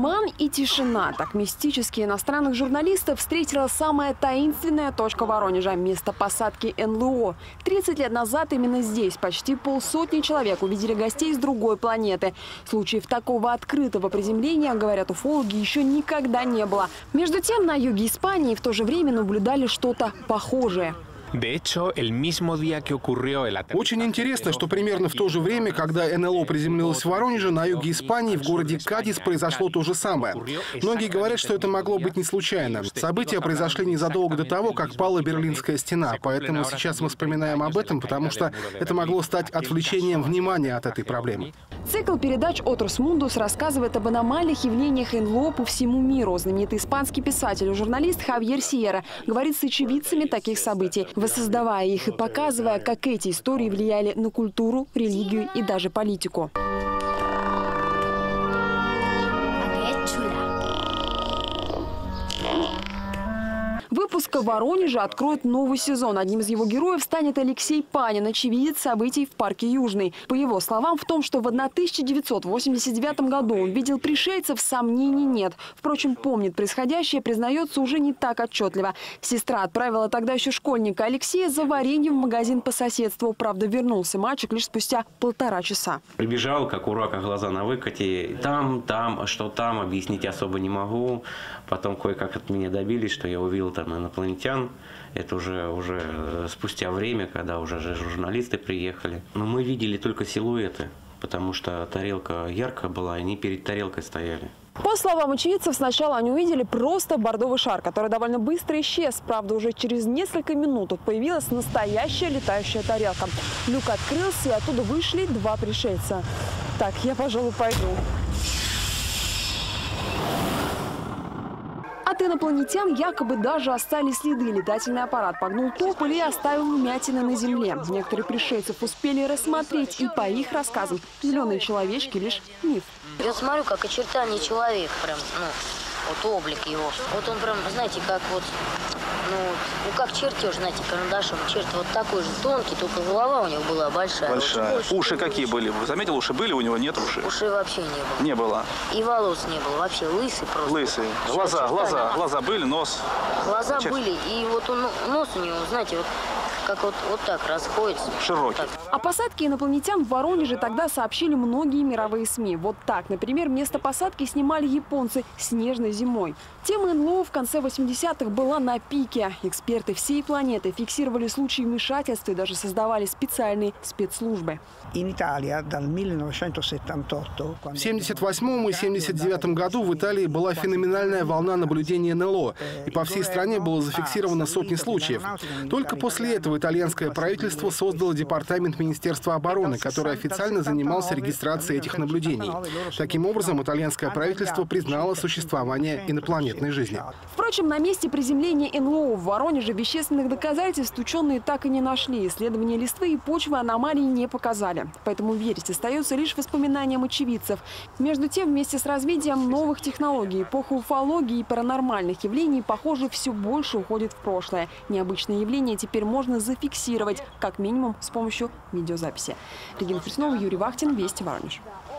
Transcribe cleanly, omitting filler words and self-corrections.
Туман и тишина. Так мистически иностранных журналистов встретила самая таинственная точка Воронежа – место посадки НЛО. 30 лет назад именно здесь почти полсотни человек увидели гостей с другой планеты. Случаев такого открытого приземления, говорят уфологи, еще никогда не было. Между тем, на юге Испании в то же время наблюдали что-то похожее. Очень интересно, что примерно в то же время, когда НЛО приземлилось в Воронеже, на юге Испании, в городе Кадис, произошло то же самое. Многие говорят, что это могло быть не случайно. События произошли незадолго до того, как пала Берлинская стена. Поэтому сейчас мы вспоминаем об этом, потому что это могло стать отвлечением внимания от этой проблемы. Цикл передач «Отрос Мундус» рассказывает об аномальных явлениях НЛО по всему миру. Знаменитый испанский писатель и журналист Хавьер Сьерра говорит с очевидцами таких событий, воссоздавая их и показывая, как эти истории влияли на культуру, религию и даже политику. Выпуск в Воронеже откроет новый сезон. Одним из его героев станет Алексей Панин, очевидец событий в парке Южный. По его словам, в том, что в 1989 году он видел пришельцев, сомнений нет. Впрочем, помнит происходящее, признается уже не так отчетливо. Сестра отправила тогда еще школьника Алексея за вареньем в магазин по соседству. Правда, вернулся мальчик лишь спустя 1,5 часа. Прибежал, как у рака, глаза на выкате. Там, что там, объяснить особо не могу. Потом кое-как от меня добились, что я увидел там инопланетян. Это уже спустя время, когда уже журналисты приехали. Но мы видели только силуэты, потому что тарелка яркая была, и они перед тарелкой стояли. По словам очевидцев, сначала они увидели просто бордовый шар, который довольно быстро исчез. Правда, уже через несколько минут тут появилась настоящая летающая тарелка. Люк открылся, и оттуда вышли 2 пришельца. Так, я, пожалуй, пойду. От инопланетян якобы даже остались следы. Летательный аппарат погнул топ или оставил вмятины на земле. Некоторые пришельцев успели рассмотреть, и по их рассказам зеленые человечки лишь миф. Я смотрю, как очертание человека, прям, вот облик его. Вот он прям, знаете, как вот, как чертеж, знаете, карандашом. Черт вот такой же тонкий, только голова у него была большая. Большая. Уши какие были? Вы заметили, уши были у него? Нет ушей? Ушей вообще не было. Не было. И волос не было, вообще лысый просто. Лысый. Глаза были, нос. Глаза были, и вот нос у него, знаете, как вот так расходится. Широкий. Так. О посадке инопланетян в Воронеже тогда сообщили многие мировые СМИ. Вот так, например, место посадки снимали японцы снежной зимой. Тема НЛО в конце 80-х была на пике. Эксперты всей планеты фиксировали случаи вмешательства и даже создавали специальные спецслужбы. В 1978 и 1979 году в Италии была феноменальная волна наблюдений НЛО, и по всей стране было зафиксировано сотни случаев. Только после этого итальянское правительство создало департамент Министерства обороны, который официально занимался регистрацией этих наблюдений. Таким образом, итальянское правительство признало существование инопланетной жизни. Впрочем, на месте приземления НЛО в Воронеже вещественных доказательств ученые так и не нашли. Исследования листвы и почвы аномалий не показали. Поэтому верить остается лишь воспоминаниям очевидцев. Между тем, вместе с развитием новых технологий, эпоха уфологии и паранормальных явлений, похоже, все больше уходит в прошлое. Необычные явления теперь можно зафиксировать, как минимум с помощью видеозаписи. Регина Хрустнова, Юрий Вахтин, Вести, Воронеж.